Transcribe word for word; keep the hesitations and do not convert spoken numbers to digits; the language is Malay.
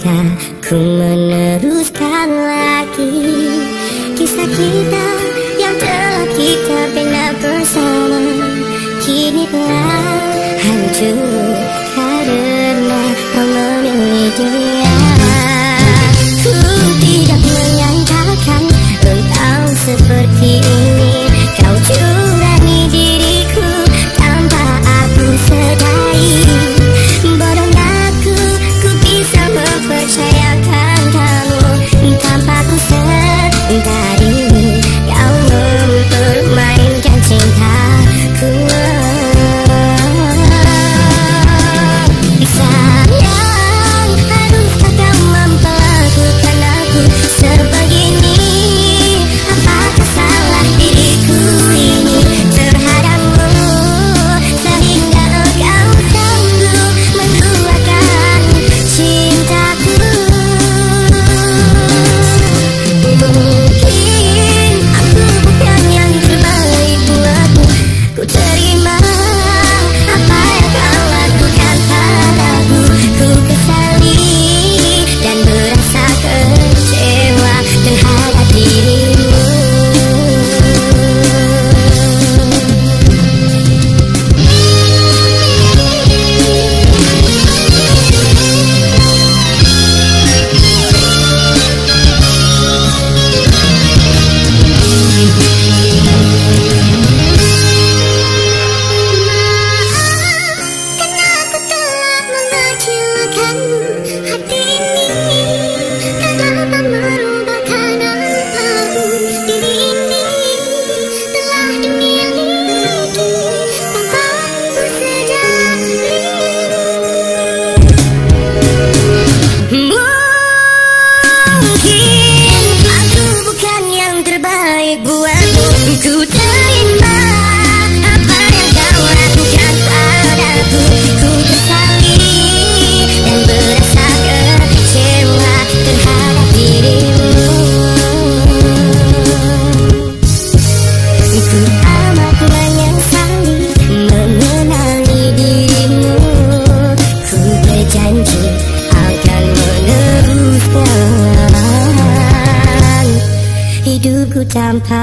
cinta, ku meneruskan lagi kisah kita yang telah kita bina bersama. Kini telah hancur karena kau memilih dia. Ku tidak menyangkakan engkau seperti ini. Kau curangi diriku tanpa aku sadari. Bodohnya aku, ku bisa mempercayakan kamu tanpa ku sadari. Kau mempermainkan cintaku. Sayang, haruskah kau memperlakukan aku sebegini? Apakah salah diriku ini terhadapmu sehingga engkau sanggup menduakan cintaku? Mungkin aku bukan yang terbaik buatmu. Ku terima apa yang kau lakukan padaku. Ku kesali dan merasa kecewa terhadap dirimu. Ku terima apa yang kau lakukan padaku. Ku kesali dan merasa kecewa terhadap dirimu. Ku amat menyesali mengenali dirimu. Ku berjanji akan meneruskan hidupku tanpa